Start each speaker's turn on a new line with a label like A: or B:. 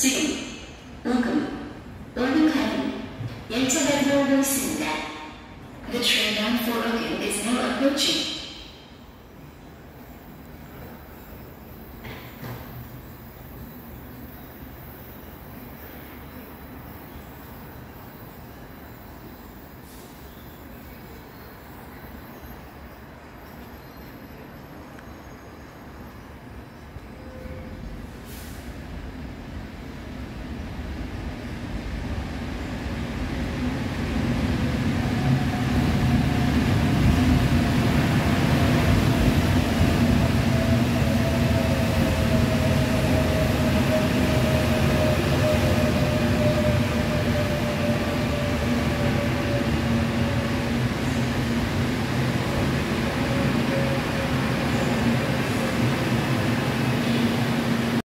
A: 지금 오금가는 열차가 들어오고 있습니다. The train bound for Ogun is now approaching.